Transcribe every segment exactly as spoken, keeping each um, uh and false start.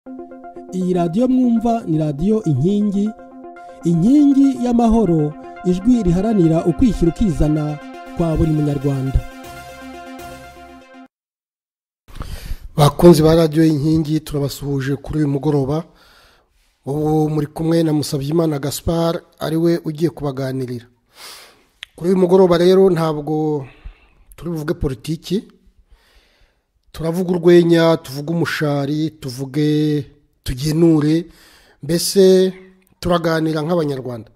Iyi radiyo mwumva ni radiyo inkingi inkingi y'amahoro, ijwi riharanira ukwishyira ukizana kwa buri munyarwanda. Bakunzi ba radiyo inkingi, turabasuhuje kuri uyu mugoroba. Ubu muri kumwe na Musabyimana Gaspard, ariwe ugiye kubaganirira kuri uyu mugoroba. Rero ntabwo turi buvuge politiki, turavuga urwenya, tuvuga umushari, tuvuge tugenure, mbese turaganira nk'abanyarwanda.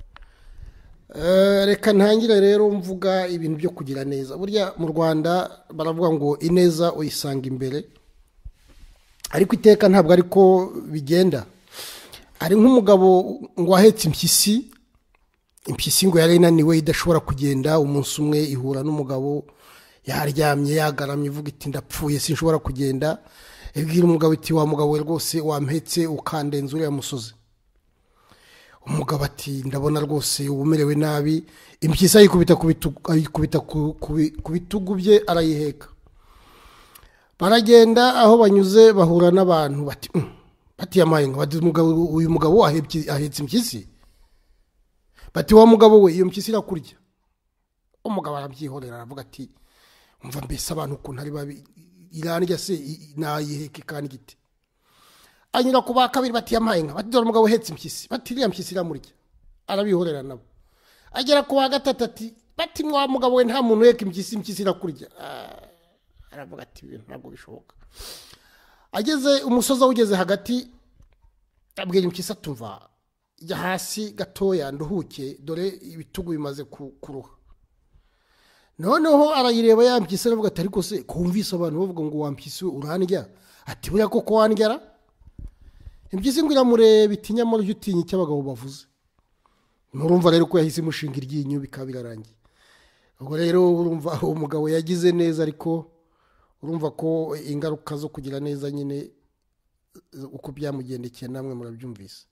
Reka ntangire rero mvuga ibintu byo kugira neza. Burya mu Rwanda baravuga ngo ineza uyisanga imbere, ariko iteka ntabwo ariko bigenda. Ari nk'umugabo ngo ahetse impyisi, impyisi ngo yari inaniwe idashobora kugenda. Umunsi umwe ihura n'umugabo yaryamye yagaramye, ivuga iti ndapfuye sinshobora kugenda. Ibwira umugabo iti wa mugabo we rwose wampetse ukandenza uriya musozi. Umugabo ati ndabona rwose ubumerewe nabi. Impyisi ayikubita ayikubita ku bitugu bye arayiheka. Baragenda, aho banyuze bahura n'abantu bati bati yamaye ngo bati umugabo uyu mugabo ahetse impyisi. Bati wa mugabo we iyo mpyisi irakurya. Umugabo arabyihorera aravuga ati umva mbese abantu ukuntu ari babi, irandya se nayiheke kandi giti. Anyura ku bakabiri bati yamaye nka bati dore umugabo uhetse impyisi. Bati iriya mpyisi iramurya. Arabihorera nabo. Agera ku wa gatatu ati bati mwa mugabo we nta muntu uheka impyisi, impyisi irakurya. Aravuga ati ibintu ntabwo bishoboka. Ageze umusozi ugeze hagati, abwira impyisi atumva jya hasi gatoya nduhuke, dore ibitugu bimaze kuruha. Noneho arayireba ya mpyisi aravuga ati ariko se kumvise abantu bavuga ngo wa mpyisi urandya? Ati buriya koko wandyara? Impyisi ngo iramureba iti nyamara ujye utinya icyo abagabo bavuze. Murumva rero ko yahise imushinga iryinyo bikaba birarangiye. Ubwo rero urumva umugabo yagize neza, ariko urumva ko ingaruka zo kugira neza nyine uko byamugendekeye namwe murabyumvise.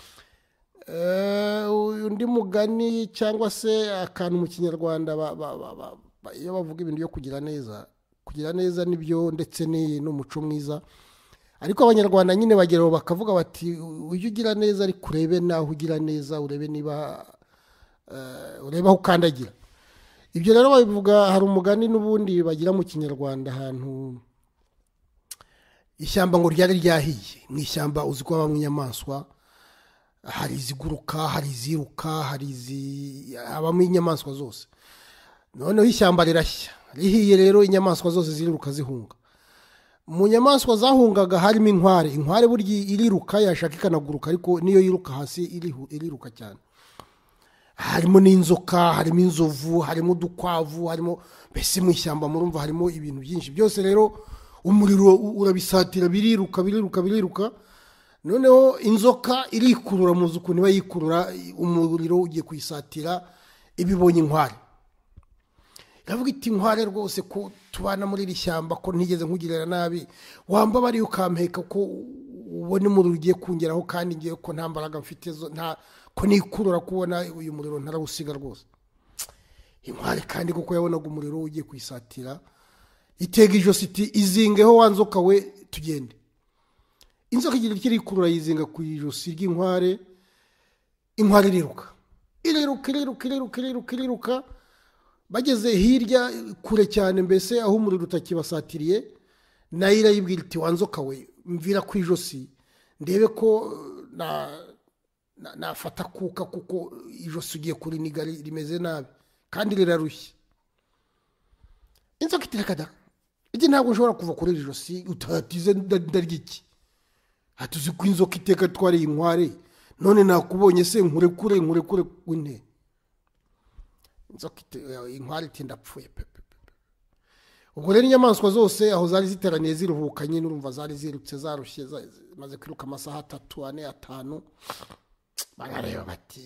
Undi mugani cyangwa se akantu mu Kinyarwanda iyo bavuga ibintu byo kugira neza, kugira neza nibyo ndetse n'umuco mwiza, ariko abanyarwanda nyine bageraho bakavuga bati ujye ugira neza ariko urebe naho ugira neza, urebe niba urebe aho ukandagira. Ibyo rero babivuga, hari umugani n'ubundi bagira mu Kinyarwanda, ahantu ishyamba ngo ryari ryahiye. Mu ishyamba uzi ko habamo inyamaswa, hari iziguruka, hari iziruka, hari habamo inyamaswa zose. Noneho ishyamba rirashya rihiye, rero inyamaswa zose ziruka zihunga. Mu nyamaswa zahungaga harimo inkware. Inkware burya iriruka yashaka ikanaguruka, ariko niyo yiruka hasi iriruka cyane. Harimo n'inzoka, harimo inzovu, harimo udukwavu, harimo mbese mu ishyamba murumva harimo ibintu byinshi. Byose rero umuriro urabisatira, biriruka biriruka biriruka. Noneho inzoka irikurura, muzi ukuntu iba yikurura, umuriro ugiye kuyisatira ibibonye inkware. Iravuga iti inkware rwose ko tubana muri iri shyamba, ko ntigeze nkugirira nabi, wamba bari ukampeka ko ubone umuriro ugiye kungeraho, kandi ngiye ko nta mbaraga mfite, nta ko nikurura kubona uyu muriro ntarawusiga rwose. Inkware kandi kuko yabonaga umuriro ugiye kuyisatira, itega ijosi iti izingeho wa nzoka we tugende. Inzoka igira icyo irikurura yizinga ku ijosi ry'inkware. Inkware iriruka iriruka iriruka iriruka iriruka iriruka. Bageze hirya kure cyane, mbese aho umuriro utakibasatiriye, nayo irayibwira iti wa nzoka we mvira ku ijosi ndebe ko nafata kuka, kuko ijosi ugiye kuriniga rimeze nabi kandi rirarushye. Inzoka iti rekada, iki ntabwo ushobora kuva kuri iri josi utatize ndaryiki. Hatuzi ko inzoka iteka twari inkware, none nakubonye se nkurekure nkurekure w'inte. Inzoka inkware iti ndapfuye pepe. Ubwo rero inyamaswa zose aho zari ziteraniye ziruhukanye, n'urumva zari zirutse zarushye, maze kwiruka amasaha atatu ane atanu. Barareba bati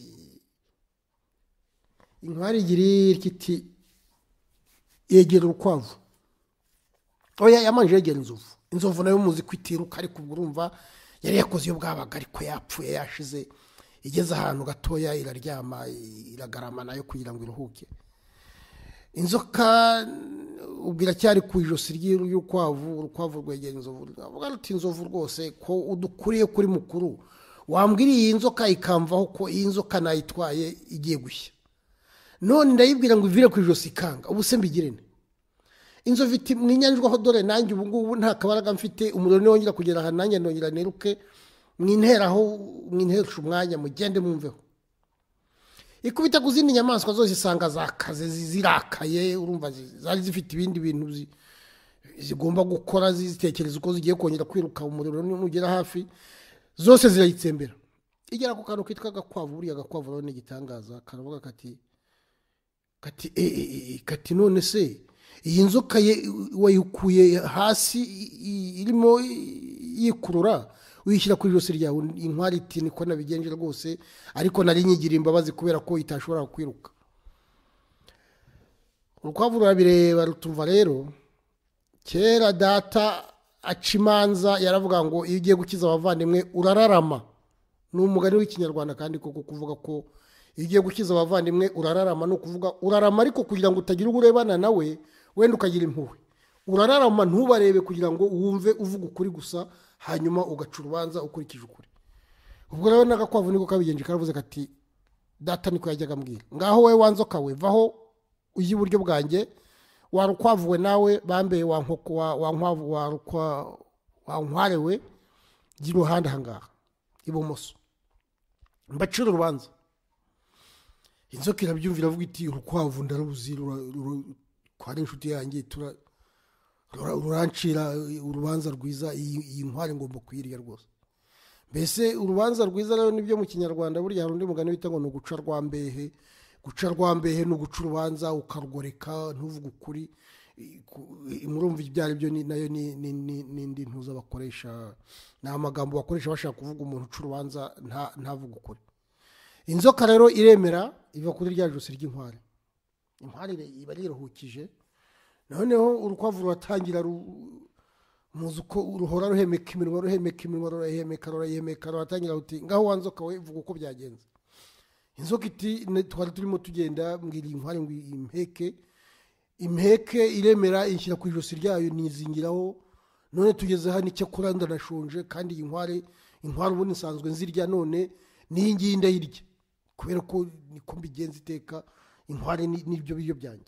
inkware igira iti yegera urukwavu. Oya yamanje yegera inzovu. Inzovu nayo muzi kwitiruka, ariko urumva yari yakoze iyo bwabaga, ariko yapfuye yashize. Igeze ahantu gatoya iraryama iragarama nayo kugira ngo iruhuke. inzoka ubwira cyari ku ijosi ry'urukwavu urukwavu rwegera inzovu avuga ati inzovu rwose ko udukuriye kuri mukuru wambwiriye iyi nzoka ikamvaho ko iyi nzoka nayitwaye igiye gushya none ndayibwira ngo ivire ku ijosi ikanga ubu se mbigirene inzovu iti mwinyanjwaho dore nanjye ubu ngubu nta kabaraga mfite umuriro niwongera kugera aha nanjye ndongera neruke mwinteraho mwinteresha umwanya mugende mwumveho ikubita ku zindi nyamaswa zose isanga zakaze zirakaye urumva zari zifite ibindi bintu zigomba gukora zitekereza uko zigiye kongera kwiruka umuriro nugera hafi zose zirayitsembera igera ku kantu kitwa gakwavu buriya gakwavu rero ni igitangaza karavuga kati kati eh kati none se iyi nzoka wayikuye hasi irimo yikurura wishyira kuri ijosi ryawe inkwari iti niko nabigenje rwose ariko nari nyigira imbabazi kubera ko itashobora kwiruka urukwavu rurabireba rutumva rero kera data acimanza yaravuga ngo iyo ugiye gukiza abavandimwe urararama ni umugani w'ikinyarwanda kandi koko kuvuga ko iyo ugiye gukiza abavandimwe urararama no kuvuga urarama ariko kugira ngo utagira uburebana nawe wenda ukagira impuhwe urararama ntubarebe kugira ngo wumve uvuga ukuri gusa hanyuma ugaca urubanza ukurikije ukuri ubwo rero n'agakwavu niko kabigenje karavuze kati data niko yajyaga ambwira ngaho wowe wanzoka we vaho ujye iburyo bwanjye warukwavuwe nawe bambeye wankoko wankwavu warukwa wankwarewe gira uruhande ahangaha ibumoso mbacira urubanza inzoka irabyumvira avuga iti urukwavu ndaruzi kwari inshuti yanjye tura rurancira urubanza rwiza iyi nkwari ngomba kuyirya rwose mbese urubanza rwiza rero nibyo mu kinyarwanda burya hari undi mugani wita ngo ni uguca rwambehe guca rwambehe ni uguca urubanza ukarugoreka ntuvuge ukuri murumva ibyo ari byo nayo n'indi ntuza bakoresha ni amagambo bakoresha bashaka kuvuga umuntu uca urubanza ntavuge ukuri inzoka rero iremera iva kuri rya josi ry'inkware inkware iba riruhukije noneho urukwavu ruratangira muzi uko ruhora ruhemeka iminwa ruhemeka iminwa rurahemeka rurahemeka ruratangira ruti ngaho wanzoka we vuga uko byagenze inzoka iti twari turimo tugenda mbwira inkware ngo impeke impeke iremera inshyira ku ijosi ryayo nizingiraho none tugeze hano icyo kuranda nashonje kandi iyi nkware inkware ubundi nsanzwe nzirya none n'iyi ngiyi ndayirya kubera ko niko mbigenza iteka inkware n'ibyo biryo byanjye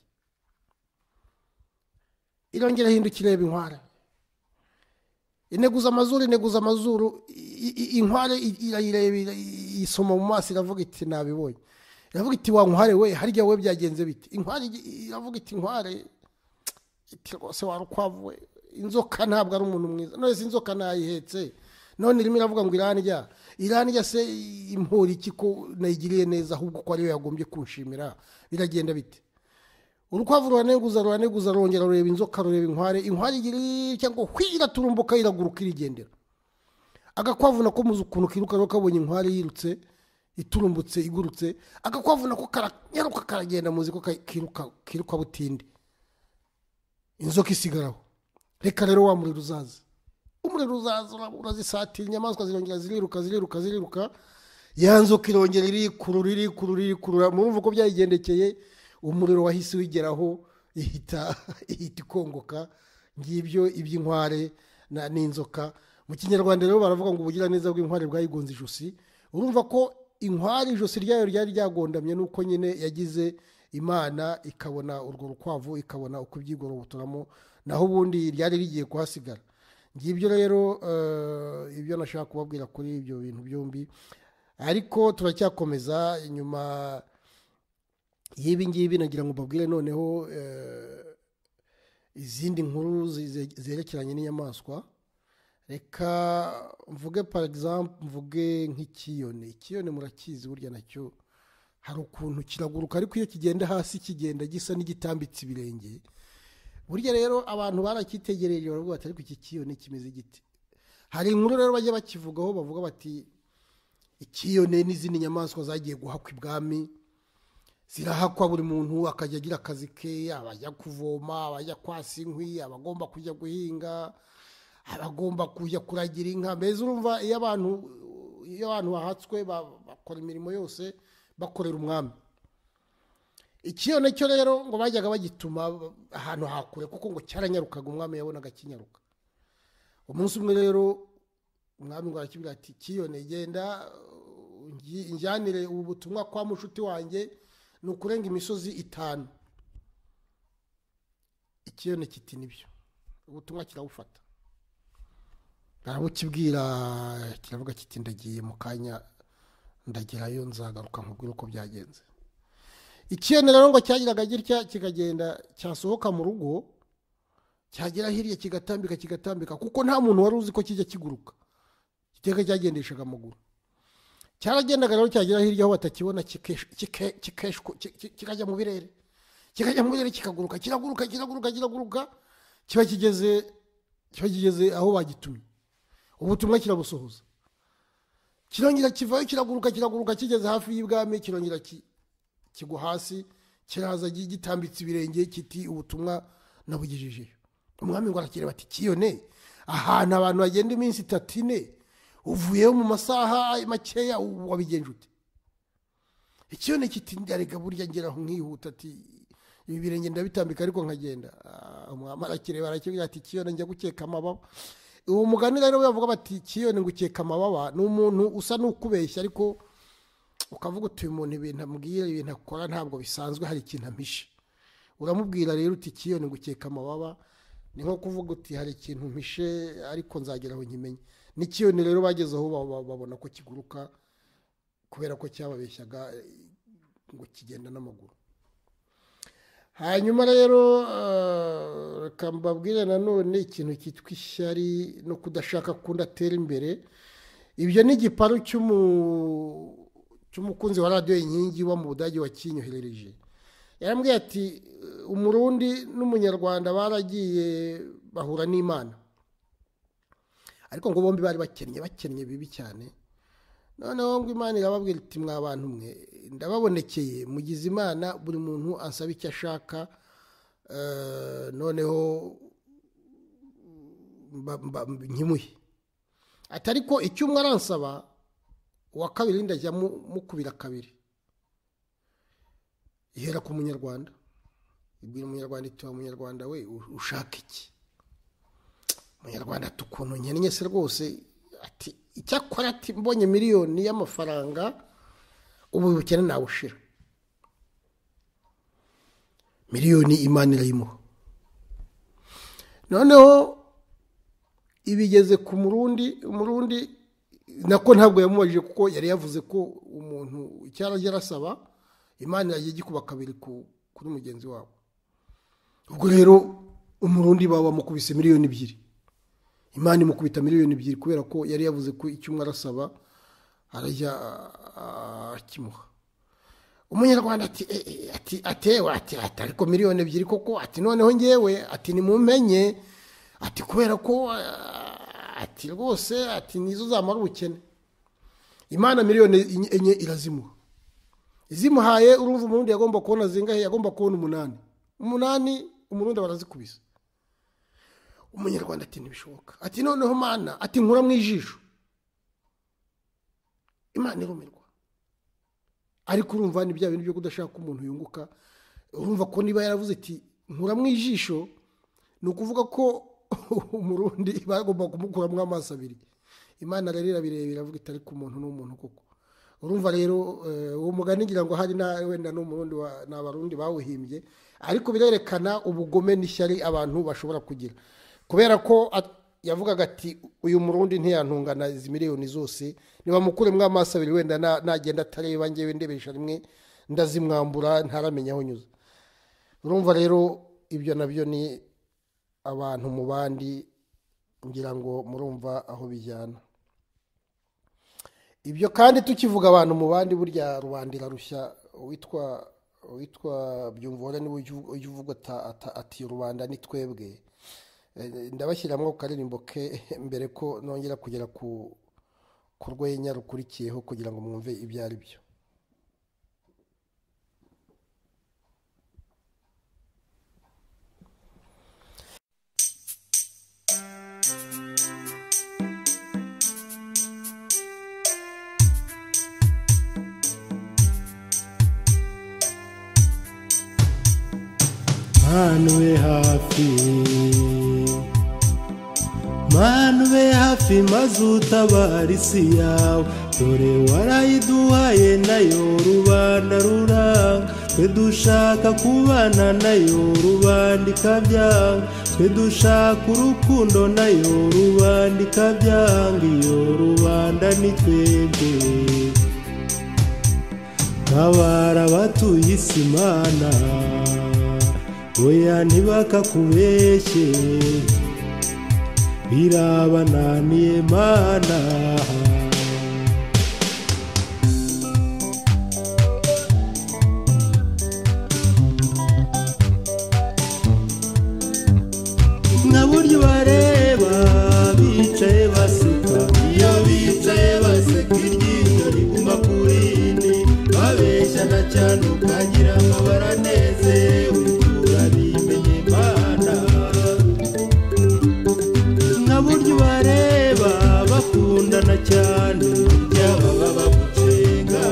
irongera hindukira ireba inkware ineguza amazuru ineguza amazuru inkware irayireba isoma mu maso iravuga iti nabibonye iravuga iti wa nkware we harya we byagenze bite inkware iravuga iti inkware iti rwose warukwavu we inzoka ntabwo ari umuntu mwiza none si inzoka nayihetse none irimo iravuga ngo irandya irandya se impori iki ko nayigiriye neza ahubwo ko ariyo yagombye kunshimira biragenda bite urukwavu ruraneguza ruraneguza rongera rureba inzoka rureba inkware inkware igira cyangwa hwira turumbuka iraguruka irigendera agakwavu nako muzi ukuntu kiruka rero kabonye inkware yirutse iturumbutse igurutse agakwavu nako karanyaruka karagenda muzi ko kiruka kiruka butinde inzoka isigaraho reka rero wa muri ruzaza umuriro uzaza urazisatira inyamaswa zirongera ziriruka ziriruka ziriruka yanzoka irongera iri kurura iri kurura iri kurura murumva ko byayigendekeye umuriro wahise wigeraho ihita ihita ikongoka ngibyo iby'inkware n'inzoka mu kinyarwanda rero baravuga ngo ubugira neza bw'inkware bwayigonze ijosi urumva ko inkware ijosi ryayo ryari ryagondamye nuko nyine yagize imana ikabona urwo rukwavu ikabona uko ibyigorobotoramo naho ubundi ryari rigiye kuhasigara ngibyo rero ibyo nashaka kubabwira kuri ibyo bintu byombi ariko turacyakomeza inyuma y'ibi ngibi nagira ngo mbabwire noneho izindi nkuru zerekeranye n'inyamaswa reka mvuge par exemple mvuge nk'ikiyone ikiyone murakizi burya nacyo hari ukuntu kiraguruka ariko iyo kigenda hasi kigenda gisa n'igitambitse ibirenge burya rero abantu barakitegereje baravuga bati ariko iki kiyone kimeze giti hari inkuru rero bajya bakivugaho bavuga bati ikiyone n'izindi nyamaswa zagiye guhakwa ibwami zirahakwa buri muntu akajya agira akazi ke abajya kuvoma abajya kwasa inkwi abagomba kujya guhinga abagomba kujya kuragira inka mbese urumva iyo abantu iyo abantu bahatswe bakora imirimo yose bakorera umwami ikiyone cyo rero ngo bajyaga bagituma ahantu hakure kuko ngo cyaranyarukaga umwami yabonaga kinyaruka. Umunsi umwe rero umwami ngo arakibwira ati ikiyone genda njyanire ubu butumwa kwa mushuti wanjye ni ukurenga imisozi itanu. Ikiyone kiti nibyo ubutumwa kirawufata, barabukibwira kiravuga kiti ndagiye mu kanya ndagerayo nzagaruka nkubwira uko byagenze. Ikiyone rero ngo cyagiraga gitya kikagenda cyasohoka mu rugo cyagera hirya kigatambika kigatambika kuko nta muntu wari uzi ko kijya kiguruka, kiteka cyagendeshaga amaguru. Cyaragendaga rero cyagera hirya aho batakibona kikeshwa kikajya mu birere kikajya mu birere kikaguruka kiraguruka kiraguruka kiraguruka kiba kigeze kiba kigeze aho bagitumye. Ubutumwa kirabusohoza, kirongera kivayo kiraguruka kiraguruka kigeze hafi y'ibwami kirongera kigwa hasi kiraza gitambitse ibirenge kiti ubutumwa nabugejejeyo. Umwami ngo arakire bati kiyone ahantu abantu bagenda iminsi itatu ine uvuyeho mu masaha makeya wabigenje ute? Ikiyone kiti ndarega burya ngeraho nkihuta ati ibi birenge ndabitambika ariko nkagenda. Umwami arakire barakibwira ati kiyone njya gukeka amababa. Uwo mugani rero bavuga bati kiyone ngukeka amababa ni umuntu usa n'ukubeshya ariko ukavuga uti uyu muntu ibintu ambwira ibintu akora ntabwo bisanzwe hari ikintu ampishe. Uramubwira rero uti kiyone ngukeka amababa ni nko kuvuga uti hari ikintu mpishe ariko nzageraho nkimenye. N'ikiyone rero bagezeho babona ko kiguruka kubera ko cyababeshyaga ngo kigenda n'amaguru. Hanyuma rero reka mbabwire nanone ikintu cyitwa ishyari no kudashaka kundatera imbere. Ibyo ni igiparu cy'umukunzi wa radiyo Inkingi wa mu Budage wakinyoherereje. Yarambwiye ati umurundi n'umunyarwanda baragiye bahura n'Imana ariko ngo bombi bari bakennye bakennye bibi cyane. Noneho ngo Imana irababwira iti mwa bantu mwe ndababonekeye mugize Imana buri muntu ansaba icyo ashaka noneho nkimuhe ati ariko icyo umwe aransaba uwa kabiri ndajya mukubira kabiri. Ihera ku munyarwanda ibwira umunyarwanda iti wa munyarwanda we ushaka iki? Umunyarwanda tukuntu nkenye se rwose ati icyakora ati mbonye miliyoni y'amafaranga ubu bukene nawushira. Miliyoni Imana irayimuha. Noneho ibigeze ku murundi umurundi nako ntabwo yamubajije kuko yari yavuze ko umuntu icyara yarasaba Imana yagiye gikuba kabiri kuri mugenzi wabo. Ubwo rero umurundi baba mukubise miliyoni ebyiri. Imana imukubita miliyoni ebyiri kubera ko yari yavuze ko icyo umwe arasaba arajya akimuha. Umunyarwanda ati ati atewe ati ariko miliyoni ebyiri koko ati noneho ngewe ati nimumenye ati kubera ko ati rwose ati nizo zamara ubukene. Imana miliyoni enye irazimuha. Izimuhaye urumva umurundi yagomba kubona zingahe? Yagomba kubona umunani. Umunani umurundi barazikubisa. Umunyarwanda ati ntibishoboka ati noneho Mana ati nkura mu ijisho. Imana irumirwa ariko urumva ni bya bintu byo kudashaka umuntu yunguka. Urumva ko niba yaravuze ati nkura mu ijisho ni ukuvuga ko umurundi bagomba kumukuramo amaso abiri. Imana rero irabirebera iravuga iti ariko umuntu n'umuntu koko. Urumva rero uwo mugani ngira ngo hari na wenda n'umurundi n'abarundi bawuhimbye ariko birerekana ubugome n'ishyari abantu bashobora kugira kubera ko yavugaga ati uyu murundi ntiyantungana izi miliyoni zose niba mukuremwe amaso abiri wenda nagenda atareba ngewe ndebesha rimwe ndazimwambura ntaramenya aho nyuze. Urumva rero ibyo nabyo ni abantu mu bandi ngira ngo murumva aho bijyana. Ibyo kandi tukivuga abantu mu bandi burya rubandira rushya witwa witwa byumvora ni uvuga ati rubanda ni twebwe. Ndabashyiramo karirimbo ke mbere ko nongera kugera ku kurwenya rukurikiyeho kugira ngo mwumve ibyo ari byo. Manu be hafi Manu be hafi mazutabara isi yawe dore warayiduhaye nayo rubanda ruranga twe dushaka kubana nayo rubanda ikabyanga twe dushaka urukundo nayo rubanda ikabyanga iyo rubanda ni twebwe tabara batuye isi Mana oya ntibakakubeshye birabananiye Mana naburyo bareba bicaye baseka iyo bicaye baseka iryinyo riguma kurini babeshyana cyane ukagira ngo baranezerewe urabimenye Mana naburyo bareba bakundana cyane byaba baba gucenga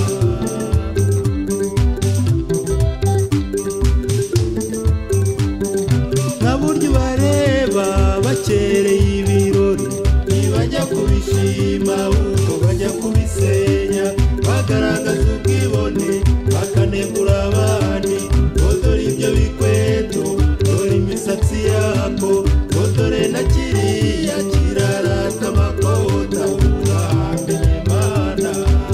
naburyo bareba bakereye ibirori ntibajya kubishima uko bajya kubisenya bagaragaza ubwibone bakanegura abandi ngo dore ibyo bikweto dore imisatsi yako ngo dore na kiriya kirarata amakota uramenye Mana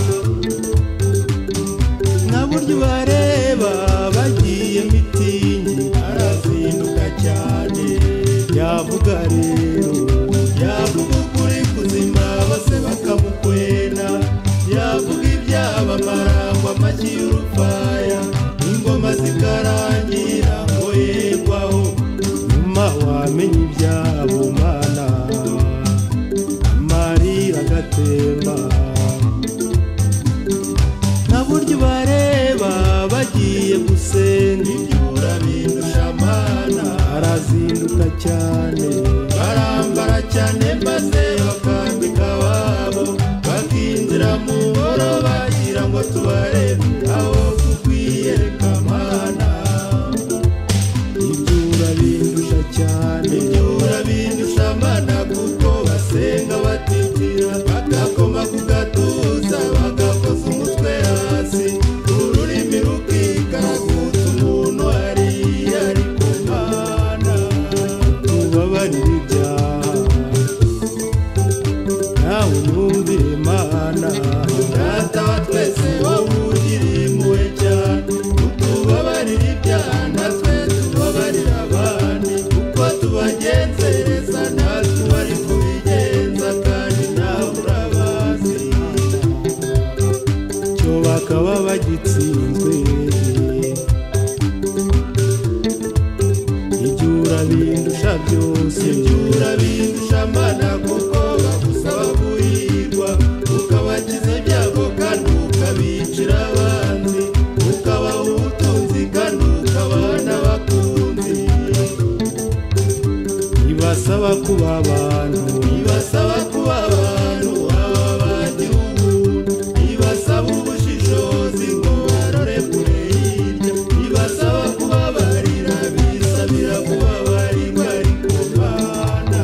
naburyo bareba bagiye mitingi arazinduka cyane yavuga rero yavuga ukuri kuzima bose bakamukwena yavuga ibyabamara ngo amashyi y'urufaya ingoma zikarangira ngo yegwaho nyuma wamenye ibyabo Mana amarira agatemba naburyo bareba bagiye gusenga ibyo urabindusha Mana arazinduka cyane barambara cyane maze bakambika wabo bakinjira mu ngoro bagira ngo tubarebe aho kukwiyereka Mana ibyo urabindusha cyane ibyo urabindusha Mana kuko basenga batitira bagakoma ku gatuza bagakoza umutwe hasi ururimi rukikaraguta umuntu ari ariko Mana tubabarire ibyaha nawe numvire Mana data wa twese wowe ugira impuhwe cyane utubabarire ibyaha natwe tubabarire abandi kuko tubagenzereza natwe bari kubigenza kandi nawe urabazi cyo bakaba bagitsinzwe ibyo urabindusha byose ibyo urabindusha Mana kuko bagusaba guhirwa ukabakiza ibyago kandi ukabicira abanzi ukabaha ubutunzi kandi ukabaha n'abakunzi ibasaba kuba abantu ibasaba kuba abantu aba bagihugu ibasaba ubushishozi ngo barore kure hirya ibasaba kubabarira bisabira kubabarirwa ariko Mana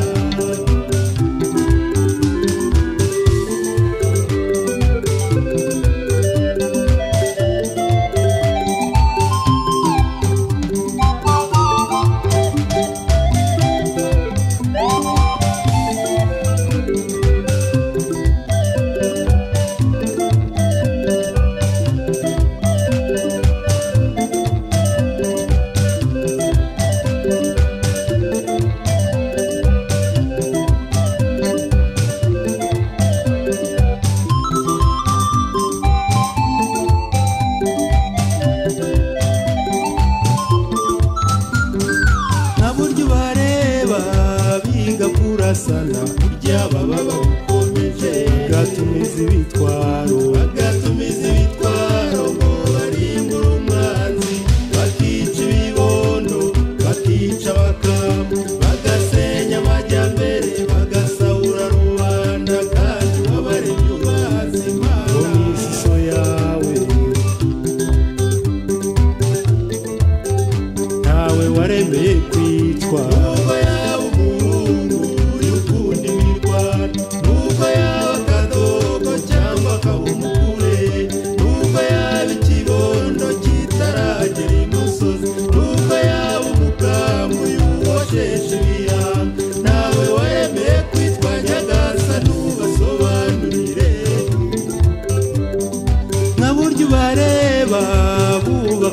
naburyo bareba biga kurasana burya baba bagukomeje bagatumiza ibitwaro bagatumiza ibitwaro ngo barimbure umwanzi bakica ibibondo bakica abakamu bagasenya amajyambere bagasahura rubanda kandi babaremye ubazima mu ishusho yawe ntawe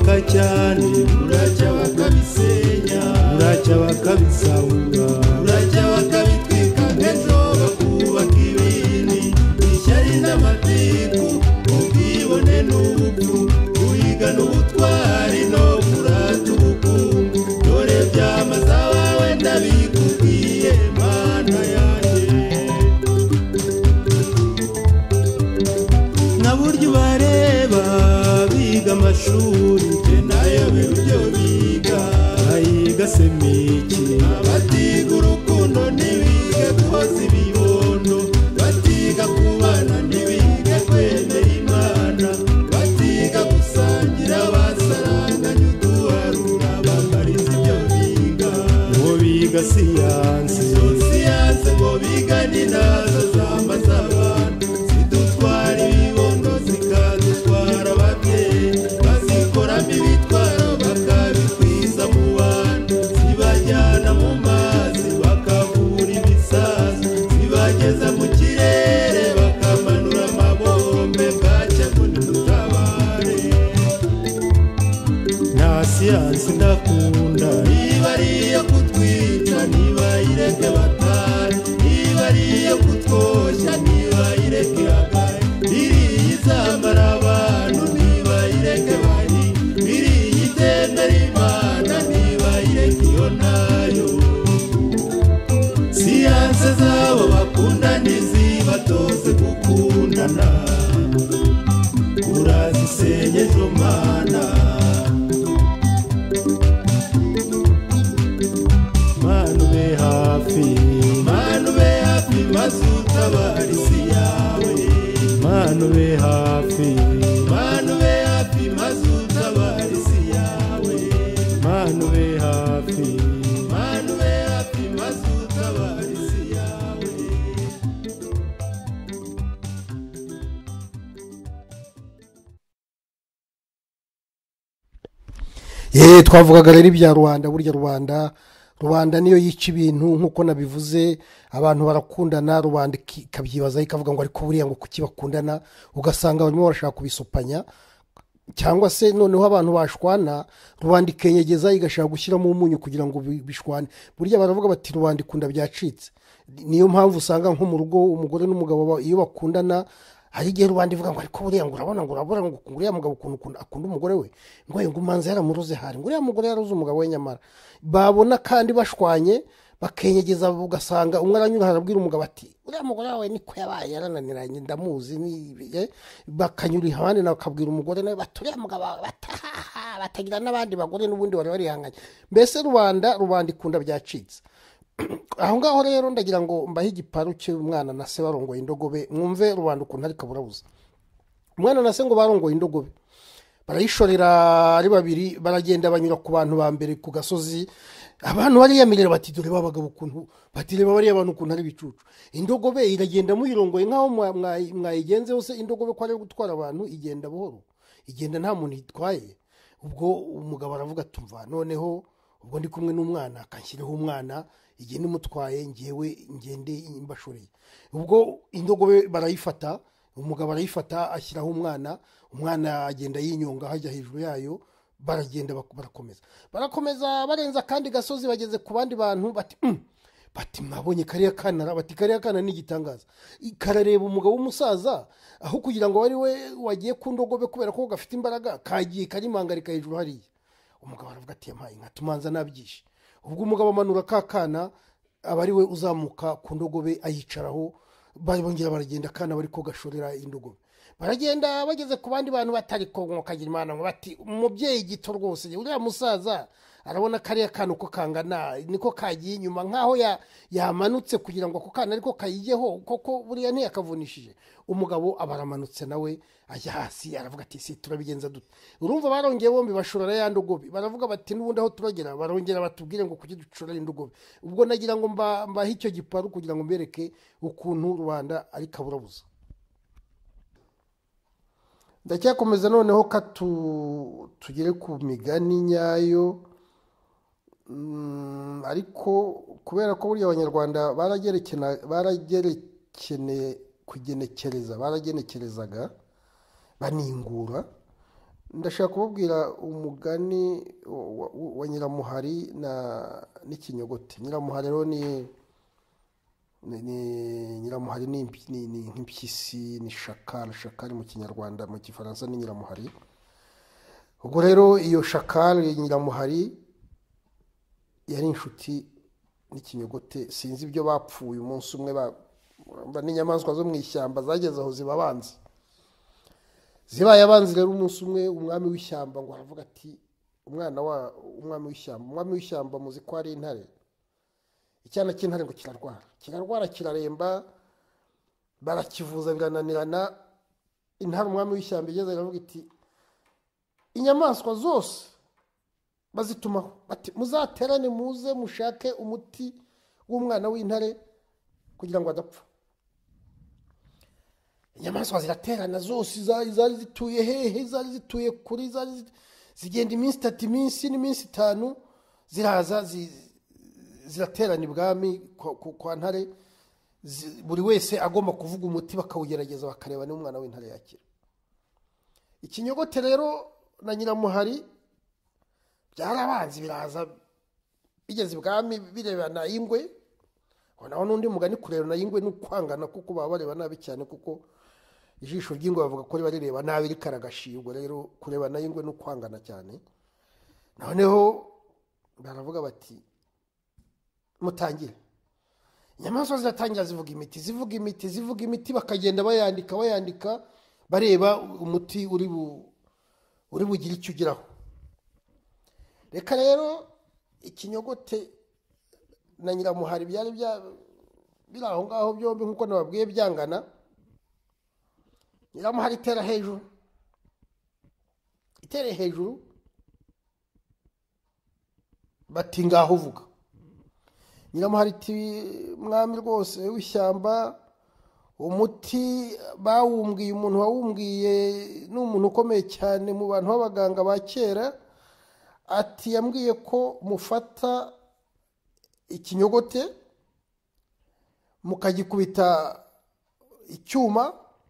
bakabubaka cyane buracya bakabisenya buracya bakabisahura buracya bakabitwika nk'ejo bakubaka ibindi ishyari n'amatiku ubwibone n'ubupfu guhiga n'ubutwari no kurata ubukungu dore byamaze abawe ndabikubwiye mana yanjye na buryo bareba biga amashuri je nayo biryo biga ayiga semiki abatiga urukundo ntibige guhoza ibibondo batiga kubana ntibige kwemera imana batiga gusangira basaranganya uduharura bambariza ibyo biga ngo biga siyansi siyansi ngo biga ni nazo zamaze abantu zidutwara ibibondo zikadutwara ababyeyi bazikoramo ibitwaro bakabikwiza mu bantu zibajyana mu mazi bakavura ibisazi zibageza mu kirere bakamanura amabombe bwacya ngo nidutabare nta siyansi ndakunda niba ari iyo kutwica niba ireke batari niba ari iyo kutwoshya niba ireke ihagaye iriya izamara abantu niba ireke bari iriya itemera imana niba ireke iyo nayo siyanse zabo bakunda ntizibatoze gukundana urazisenye ejo mana mana ube hafi mana ube hafi maze utabara isi yawe mana ube hafi mana ube hafi maze utabara isi yawe mana ube hafi mana ube hafi maze utabara isi yawe yeee twavugaga rero ibya rubanda burya rubanda rubanda niyo yica ibintu nk'uko nabivuze abantu barakundana rubanda ikabyibazaho ikavuga ngo ariko buriya ngo kuki bakundana ugasanga barimo barashaka kubisopanya cyangwa se noneho abantu bashwana rubanda ikenyegeza igashaka gushyiramo umunyu kugira ngo bishwane burya baravuga bati rubanda ikunda byacitse niyo mpamvu usanga nko mu rugo umugore n'umugabo iyo bakundana hari igihe rubanda ivuga ngo ariko buriya ngo urabona ngo urabona ngo uriya mugabo ukuntu akunda umugore we ngo ngo umanza yaramuruze hari ngo uriya mugore yararuze umugabo we nyamara babona kandi bashwanye bakenyegeza ugasanga umwe aranyura harabwira umugabo ati uriya mugore wawe niko yabaye yarananiranye ndamuzi bakanyura ihane nawe akabwira umugore nawe bati uriya mugabo bataha batagira n'abandi bagore n'ubundi bari barihanganye mbese rubanda rubanda ikunda byacitse aho ngaho rero ndagira ngo mbahe igiparu cy'umwana na se barongoye indogobe mwumve rubanda ukuntu ari kaburabuza umwana na se ngo barongoye indogobe barayishorera ari babiri baragenda banyura ku bantu ba mbere ku gasozi abantu bariyamirira bati dore babagabo ukuntu batireba bari abantu ukuntu ari bicucu indogobe iragenda muyirongoye nkaho mwayigenzeho se indogobe ko ari gutwara abantu igenda buhoro igenda nta muntu itwaye ubwo umugabo aravuga tumva noneho ubwo ndi kumwe n'umwana akanshyiriho umwana igihe nimutwaye ngewe ngende mbashoreye ubwo indogobe barayifata umugabo arayifata ashyiraho umwana umwana agenda yinyonga hajya hejuru yayo baragenda barakomeza barakomeza barenza kandi gasozi bageze ku bandi bantu bati bati mwabonye kariya kana bati kariya kana ni igitangaza karareba umugabo w'umusaza aho kugira ngo wari we wagiye ku ndogobe kubera ko gafite imbaraga kagiye karimangarika hejuru hariya umugabo aravuga ati yampaye nka tumanza nabyishe ubwo umugabo amanura kakana aba ari we uzamuka ku ndogobe ayicaraho bongera baragenda kana bari ko gashorera indogobe baragenda bageze ku bandi bantu batari ko kagira imana ngo bati umubyeyi gito rwose uriya musaza arabona kariya kana uko kangana niko kagiye inyuma nkaho yamanutse kugira ngo ako kana ariko kayigeho koko buriya ntiyakavunishije umugabo abaramanutse nawe ajya hasi aravuga ati si turabigenza dute urumva barongeye bombi bashorera ya ndogobe baravuga bati n'ubundi aho turagera barongera batubwire ngo kuki dushorera indogobe ubwo nagira ngo mbahe icyo giparu kugira ngo mbereke ukuntu rubanda ari kaburabuza ndacyakomeza noneho katu tugere ku migani nyayo ariko kubera ko buriya abanyarwanda baragerekena baragerekene kugenekereza baragenekerezaga baningura ndashaka kubabwira umugani wa Nyiramuhari na n'ikinyogote. Nyiramuhari rero ni ni Nyiramuhari ni nk'impyisi, ni shakara. Shakara mu kinyarwanda, mu gifaransa ni Nyiramuhari. Ubwo rero iyo shakara Nyiramuhari yari inshuti n'ikinyogote. Sinzi ibyo bapfuye umunsi umwe, ba n'inyamaswa zo mu ishyamba zageze aho zibabanza. Zibaye abanzi rero umunsi umwe umwami w'ishyamba ngo aravuga ati umwana wa umwami w'ishyamba umwami w'ishyamba muzi ko ari intare. Icyana cy'intare ngo kirarwara kirarwara kiraremba, barakivuza birananirana. Intare umwami w'ishyamba igeze aravuga iti inyamaswa zose bazitumaho bati muzaterane muze mushake umuti w'umwana w'intare kugira ngo adapfa. Inyamaswa ziraterana zose, zari zituye hehe, zari zituye kuri, zari zigenda iminsi itatu iminsi n'iminsi itanu, ziraza ziraterana ibwami kwa ntare. Buri wese agomba kuvuga umuti bakawugerageza bakareba niba umwana w'intare yakira. Ikinyogote rero na Nyiramuhari byarabanzi, biraza bigeze ibwami birebana ingwe. Naho n'undi mugani kureba ingwe n'ukwangana kuko baba bareba nabi cyane, kuko ijisho ry'ingwe bavuga ko riba rireba nabi rikaragashirwa. Rero kureba na ingwe n'ukwangana cyane. Noneho baravuga bati mutangire. Inyamaswa ziratangira zivuga imiti zivuga imiti zivuga imiti bakagenda bayandika bayandika bareba umuti uri bu uri bugira icyo ugiraho. Reka rero ikinyogote na Nyiramuhari byari biri aho ngaho byombi nkuko nababwiye byangana. Nyiramuhari itera hejuru itere hejuru bati ngaho uvuga. Nyiramuhari iti mwami rwose w'ishyamba, umuti bawumbwiye umuntu wawumbwiye n'umuntu ukomeye cyane mu bantu b'abaganga ba kera. Ati yambwiye ko mufata ikinyogote mukagikubita icyuma,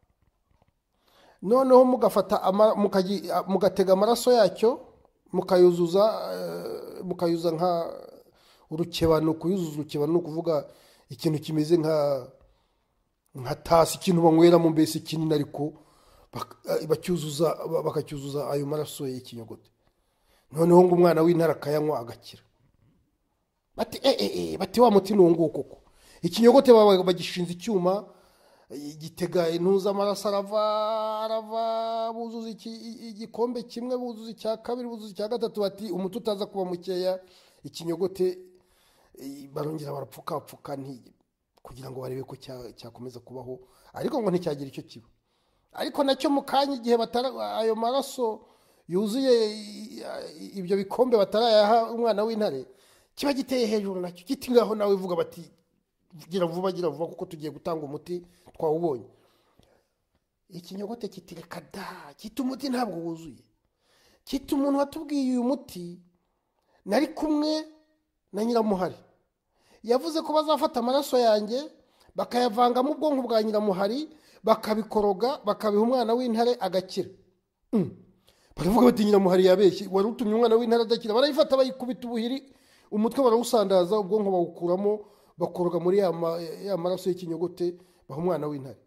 noneho mugafata mugatega amaraso yacyo mukayuzuza mukayuza nka urukebano. Kuyuzuza urukebano kuvuga ikintu kimeze nka nka tasi, ikintu banywera mu mbese kinini, ariko bacyuzuza bakacyuzuza ayo maraso y'ikinyogote. Noneho ngo umwana w'intare akayanywa agakira. Bati eh eh bati wa muti n'unguko koko. Ikinyogote bagishinze icyuma gitega intuza amaraso arava arava buzuza igikombe kimwe, buzuza icya kabiri, buzuza icya gatatu. Bati umuti utaza kuba mukeya. Ikinyogote barongera barapfuka nti kugira ngo barebe ko cyakomeza kubaho, ariko ngo nticyagira icyo kiba. Ariko nacyo mukanya igihe batara ayo maraso yuzuye ibyo bikombe batarayaha umwana w'intare, kiba giteye hejuru nacyo giti ngaho. Nawe ivuga bati gira vuba gira vuba kuko tugiye gutanga umuti twawubonye. Ikinyogote kitireka da, kiti umuti ntabwo wuzuye. Kiti umuntu watubwiye uyu muti nari kumwe na Nyiramuhari, yavuze ko bazafata amaraso yanjye bakayavanga mu bwonko bwa Nyiramuhari bakabikoroga bakabiha umwana w'intare agakira. Baravuga bati Nyiramuhari yabeshye, wari utumye umwana w'intare adakira. Barayifata bayikubita ubuhiri, umutwe barawusandaza, ubwonko bawukuramo bakoroga muri ya maraso y'ikinyogote baha umwana w'intare.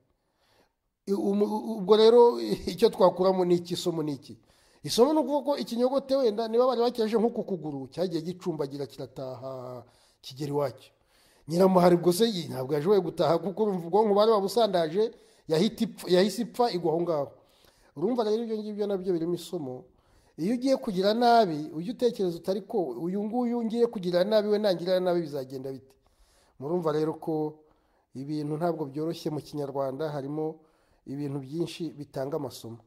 Ubwo rero icyo twakuramo ni iki somo? Ni iki isomo? Ni ukuvuga ko ikinyogote wenda niba bari bakireje nko ku kuguru cyagiye gicumbagira kirataha kigeri wacyo. Nyiramuhari ubwo se ntabwo yashoboye gutaha kuko urumva ubwonko bari babusandaje, yahise ipfa igwaho ngaho. Urumva rero ibyo ngibyo nabyo birimo isomo. Iyo ugiye kugira nabi ujye utekereza utari ko uyu nguyu ngiye kugira nabi we nangirira nabi bizagenda bite. Murumva rero ko ibintu ntabwo byoroshye mu Kinyarwanda, harimo ibintu byinshi bitanga amasomo.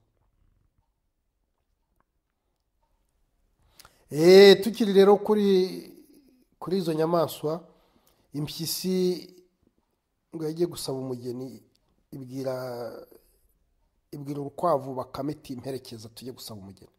Eh tukiri rero kuri kuri izo nyamaswa, impyisi ngo yagiye gusaba umugeni, ibwira ibwira urukwavu bakamiti imperekeza tujye gusaba umugeni.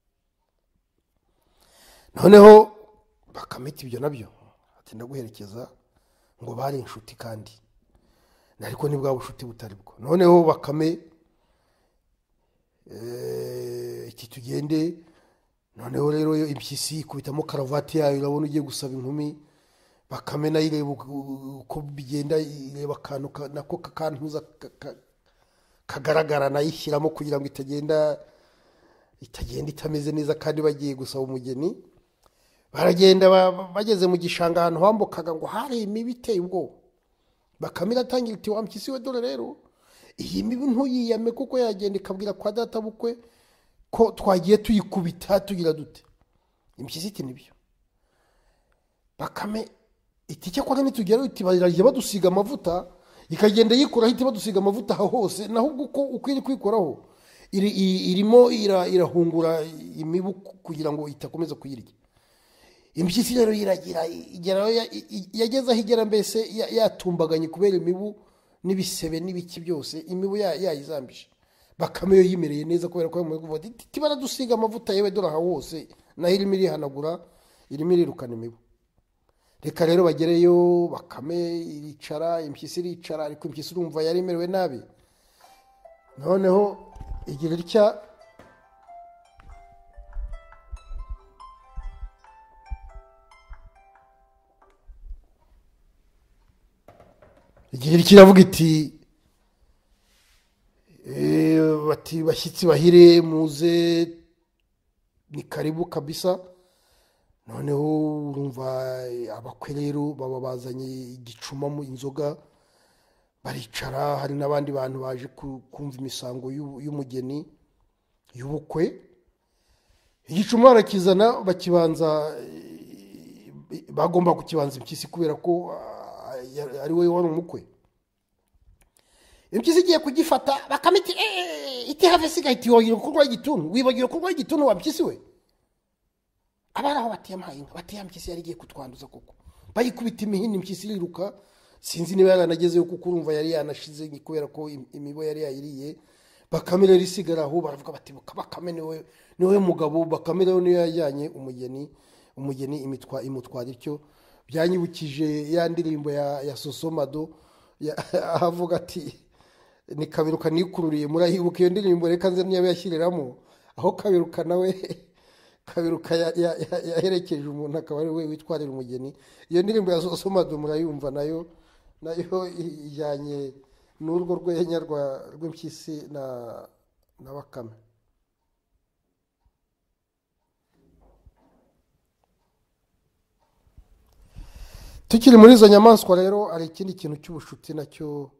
Noneho bakamiti ibyo nabyo ati ndaguherekeza, ngo bari inshuti kandi nariko nibwa bushuti butari bwo. Noneho bakame eh iti tugende. Noneho rero impyisi ikubitamo karavati yayo, urabona ugiye gusaba inkumi. Bakame nayo ireba uko bigenda, ireba akantu nako kakantuza kagaragara nayishyiramo kugira ngo itagenda itagenda itameze neza kandi bagiye gusaba umugeni. Baragenda bageze mu gishanga ahantu hambukaga ngo hari imibi iteye ubwoba. Bakame iratangira iti wa mpyisi we, dore rero iyi mibi ntuyiyame kuko yagenda ikabwira kwa data bukwe ko twagiye tuyikubita tugira dute. Impyisi iti nibyo. Bakame iti cyo kwa nitugera iti bariraje badusiga amavuta, ikagenda yikuraho iti badusiga amavuta hose, naho uko ukwiri kwikoraho irimo irahungura imibu kugira ngo itakomeza kuyirya. Impyisi rero iragira igeraho yageza higera mbese yatumbaganye kubera imibu n'ibisebe n'ibiki byose, imibu yayizambije. Bakame yo yimereye neza kubera ko mu iti baradusiga amavuta yewe dore aho hose, naho irimo irihanagura, irimo irirukana imibu. Reka rero bagereyo, Bakame iricara, impyisi iricara, ariko impyisi urumva yari imerewe nabi. Noneho igira ritya igihe kiravuga iti eh bati bashyitsi bahire muze ni karibu kabisa. Noneho urumva abakwe rero baba bazanye igicuma mu inzoga, baricara, hari n'abandi bantu baje kumva imisango y'umugeni y'ubukwe. Igicuma barakizana bakibanza, bagomba kukibanza impyisi kubera ko ari we wari umukwe. Impyisi igiye kugifata, Bakame iti eh iti have sigaye iti wogira kurwa igituntu, wibagiye kurwa igituntu wa mpyisi we. Abana aho batiye amahinga, batiye impyisi yari igiye kutwanduza koko. Bayikubita imihini, impyisi iriruka, sinzi niba yaranagezeyo kuko urumva yari yanashize kubera ko imibo yari yayiriye. Bakame rero isigara aho, baravuga bati Bakame niwe niwe mugabo. Bakame rero niyo yajyanye umugeni, umugeni imitwa imutwara ityo. Byanyibukije ya ndirimbo ya ya Sosomado ahavuga ati ni Kaberuka nikururiye. Murahibuka iyo ndirimbo? Reka nze niyo yashyiriramo aho Kaberuka nawe Kaberuka yaherekeje umuntu akaba ari we witwarira umugeni. Iyo ndirimbo ya Sosomado murayumva, nayo nayo ijyanye n'urwo rwenya rw'impyisi na na Bakame. Tukiri muri izo nyamaswa rero, hari ikindi kintu cy'ubushuti nacyo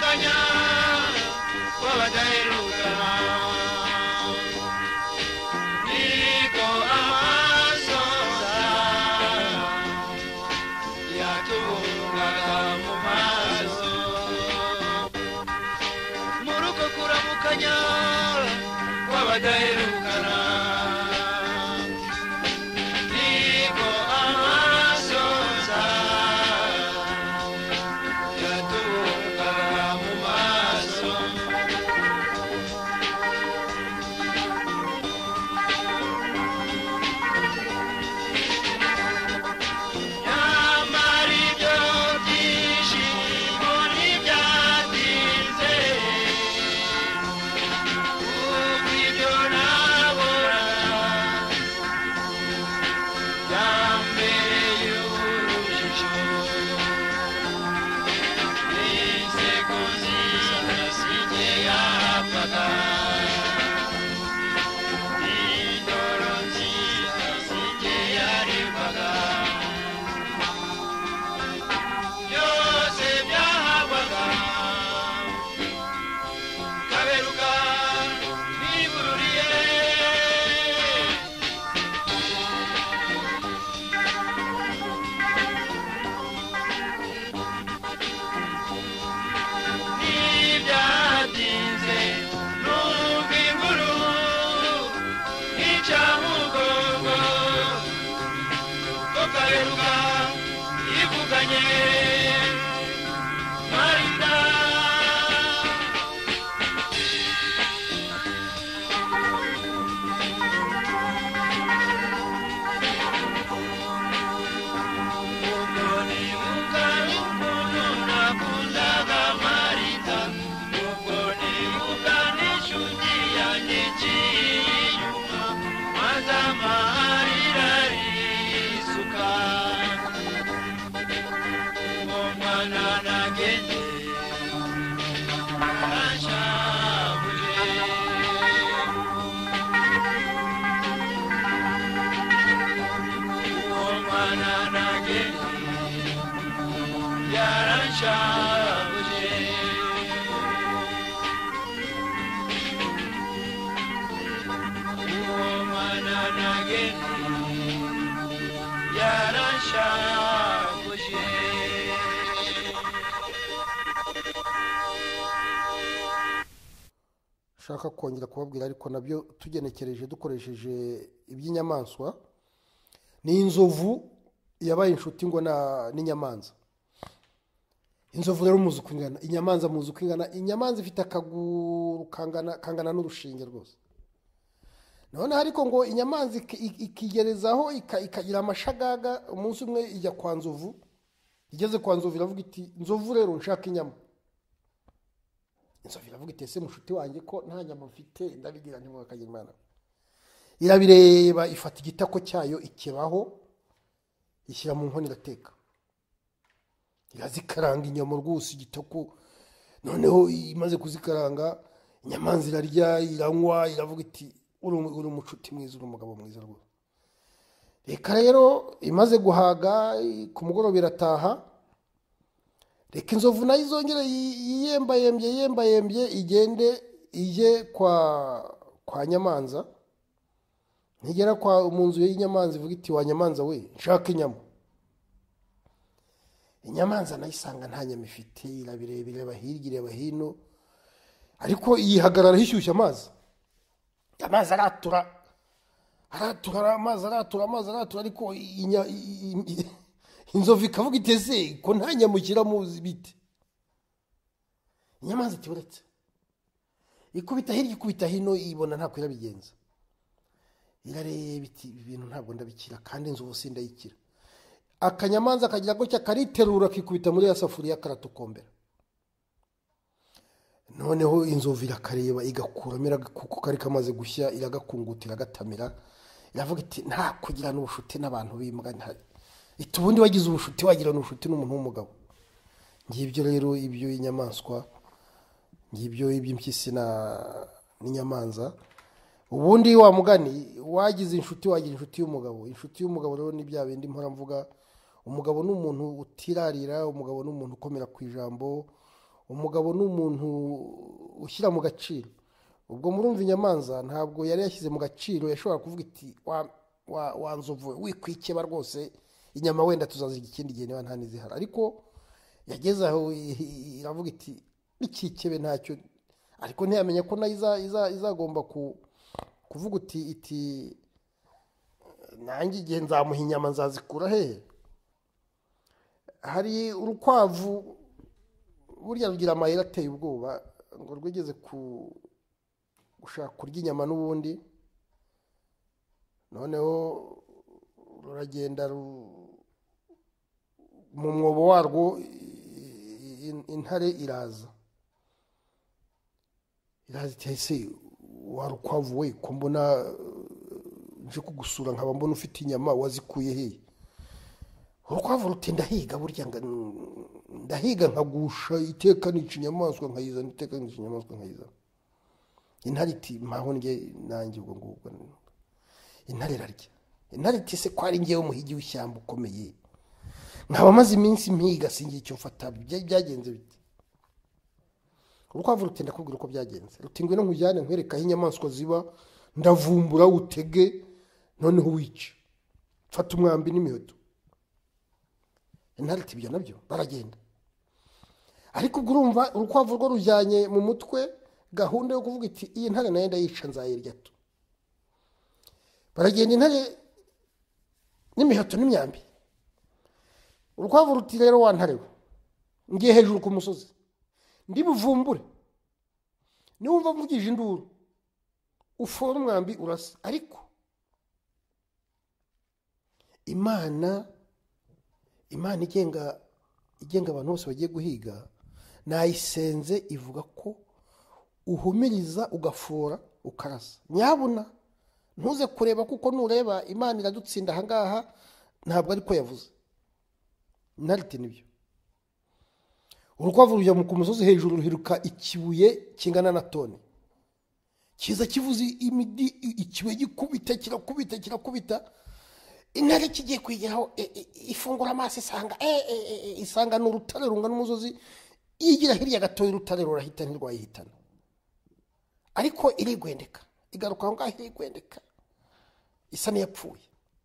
mukanya w'abadaherukana niko amasoza yatubungaga mu maso mu rugo kuramukanya w'abadaherukana niko amasoza yatubungaga mu maso nyamara ibyo byishimo ntibyatinze kuko ibyo nabona byambereye urujijo inseko nziza sinjye yapfaga indoro nziza sinjye yarimbaga byose byahabwaga kaberuka niburiye ntibyatinze numva inkuru ica mu mugongo ko kaberuka yivuganye Marinda ubwo nibuka ukuntu nakundaga Marinda ubwo nibuka n'inshuti yanjye iciye inyuma maze amarira arisuka uwo mwana nagende aranshavuje uwo mwana nagende yaranshavuje uwo mwana nagende yaranshavuje shaka kongera kubabwira ariko nabyo tugenekereje dukoresheje iby'inyamaswa ni inzovu yabaye inshuti ngo na n'inyamanza. Inzovu rero muzi uko ingana, inyamanza muzi uko ingana. Inyamanza ifite akaguru kangana kangana n'urushinge rwose. None ariko ngo inyamanza ikigerezaho ikagira amashagaga. Umunsi umwe ijya kwa nzovu, igeze kwa nzovu iravuga iti nzovu rero nshaka inyama. Inzovu iravuga iti ese mushuti wanjye ko nta nyama mfite ndabigira nti mwakagira Imana. Irabireba ifata igitako cyayo ikibaho ishyira mu nkono irateka. Irazikaranga inyama rwose igitako. Noneho imaze kuzikaranga inyamanza irarya iranywa iravuga iti uri umucuti mwiza uri umugabo mwiza rwose. Reka rero imaze guhaga ku mugoroba irataha. Reka inzovu nayo izongere yiyembayembye yiyembayembye igende ije kwa kwa nyamanza. Nigera kwa mu nzu y'inyamanza ivuga iti wa nyamanza we nshaka inyama. Inyamanza nayisanga nta nyama ifite irabireba ireba hirya ireba hino ariko yihagarara hishyushya amazi. Amazi aratura aratura amazi aratura amazi aratura ariko inzovu ikavuga iteze ko nta nyamukira muzi bite. Inyamanza iti uretse ikubita hirya ikubita hino ibona nta kwirabigenza. Irareba iti ibintu ntabwo ndabikira kandi inzovu sindayikira. Akanyamanza akagira gutya kariterura kikubita muri ya safuriya karatukombera. Noneho inzovu irakareba igakuramira kuko kari kamaze gushya iragakungutira gatamira. Iravuga iti nta kugira n'ubushuti n'abantu bimbwa ntari. Iti ubundi wagize ubushuti wagira n'ubushuti n'umuntu w'umugabo. Ngibyo rero ibyo inyamaswa ngibyo iby'impyisi na n'inyamanza. Ubundi wa mugani wagize inshuti wagira inshuti y'umugabo. Inshuti y'umugabo rero ni bya bindi mpora mvuga. Umugabo n'umuntu utirarira, umugabo n'umuntu ukomera ku ijambo, umugabo ni umuntu ushyira mu gaciro. Ubwo murumva inyamanza ntabwo yari yashyize mu gaciro, yashobora kuvuga iti wa nzovu wikwikeba rwose, inyama wenda tuzazirya ikindi gihe niba nta n'izihari. Ariko yageze aho iravuga iti ikikebe ntacyo, ariko ntiyamenye ko nayo izagomba kuvuga uti iti nanjye igihe nzamuha inyama nzazikura hehe. Hari urukwavu burya rugira amayeri ateye ubwoba, ngo rwigeze gushaka kurya inyama n'ubundi, noneho ruragenda mu mwobo warwo intare iraza iraza iti ese warukwavu we ko mbona nje kugusura nkaba mbona ufite inyama wazikuye hehe. Urukwavu ruti ndahiga burya ndahiga nkagusha iteka nica inyamaswa nkayizana, iteka nica inyamaswa nkayizana. Intare iti mpaho nge nanjye ubwo ngubwo. Intare irarya. Intare iti se ko ari ngewe umuhigi w'ishyamba ukomeye, nkaba maze iminsi mpiga singiye icyo mfata, byagenze bite? Urukwavu ruti ndakubwira uko byagenze. Ruti ngwino nkujyane nkwereka aho inyamaswa ziba, ndavumbura utege noneho wice, fata umwambi n'imiheto. Intare iti ibyo nabyo baragenda. Ariko ubwo urumva urukwavu rwo rujyanye mu mutwe gahunda yo kuvuga iti iyi ntare nayo ndayica nzayirya tu. Baragenda intare n'imiheto n'imyambi. Urukwavu ruti rero wa ntare we, ngiye hejuru ku musozi ndi buvumbure, niwumva mvugije induru ufora umwambi urasa. Ariko Imana Imana igenga igenga abantu bose bagiye guhiga nayisenze ivuga ko uhumiriza ugafora ukarasa. Nyabuna ntuze kureba kuko nureba Imana iradutsinda aha ngaha, ntabwo ariko yavuze. Narite nibyo. Urukwavu rujya ku musozi hejuru ruhiruka ikibuye kingana na tone, kiza kivuze imidi, ikibuye gikubita kirakubita kirakubita. Intare kigiye kwigeraho ifungura amaso isanga isanga n'urutare rungana umusozi, yigira hirya gatoya urutare rurahita ntirwayihitana. Ariko irigwendeka igaruka aho ngaho irigwendeka isa n'iyapfuye.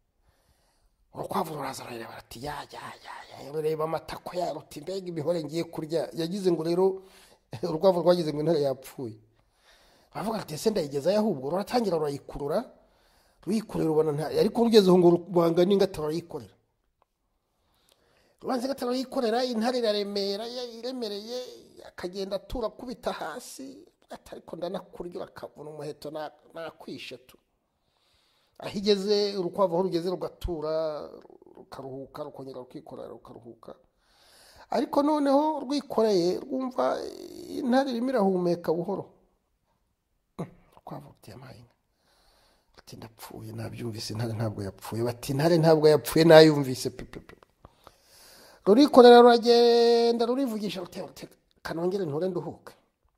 Urukwavu ruraza rureba ati ya ya ya rureba amatako ya ruti mbega imihore ngiye kurya. Yagize ngo rero urukwavu rwagize ngo intare yapfuye. Bavuga ati ese ndayigeza ahubwo ruratangira rurayikurura ruyikorera ubona nta, ariko rugezeho ngo rubanga n'ingata rurayikorera. Rubanze ingata rurayikorera, intare iraremera iremereye, akagenda atura kubita hasi, ariko ndanakurya urakavuna umuheto nakwishe tu. Ahigeze urukwavu aho rugeze rugatura rukaruhuka, rukongera rukikorera rukaruhuka. Ariko noneho rwikoreye rwumva intare irimo irahumeka buhoro. Urukwavu rutiyamaye ati ndapfuye nabyumvise, intare ntabwo yapfuye. Bati intare ntabwo yapfuye nayumvise pepepe. Rurikorera ruragenda rurivugisha rutera kanongere nture nduhuka.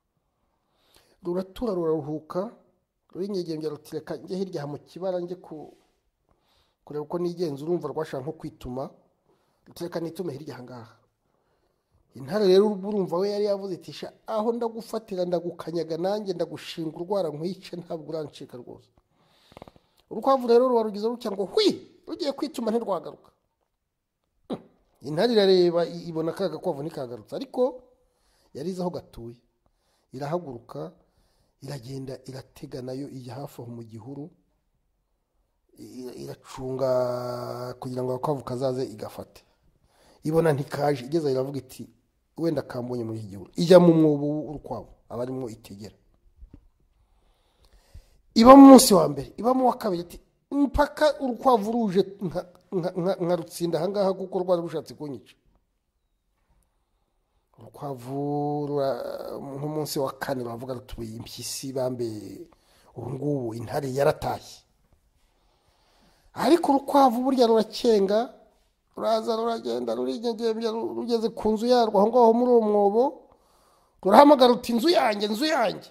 Ruratura ruraruhuka, rurinyegembya rutireka nge hirya mu kibara nge ku kureba uko nigenza. Urumva rwashaka nko kwituma, rutireka nitume hirya hangaha. Intare rero urumva we yari yavuze iti sha aho ndagufatira ndagukanyaga nanjye ndagushinga urwara nkwice ntabwo urancika rwose. Urukwavu rero ruwarugize rucya ngo hwi rugiye kwituma ntirwagaruka. Intare irareba ibona kaga kwavu nikagarutse, ariko yarize aho gatuye irahaguruka iragenda iratega nayo ijya hafi mu gihuru iracunga kugira ngo akwavu kazaze igafate. Ibona ntikaje, igeze iravuga iti wenda kambonye muri iki gihuru. Ijya mu mwobo urukwavu abarimo itegera. Iba mu munsi wa mbere, iba mu wa kabiri, ati mpaka urukwavu ruje nka rutsinda aha ngaha kuko rwari rushatse kunyica. Urukwavu nk'umunsi wa kane bavuga rutuye impyisi bambe ubu ngubu intare yaratashye. Ariko urukwavu burya ruracenga, ruraza ruragenda rurigengebya rugeze ku nzu yarwo aho ngaho muri uwo mwobo, rurahamagara ruti inzu yanjye inzu yanjye.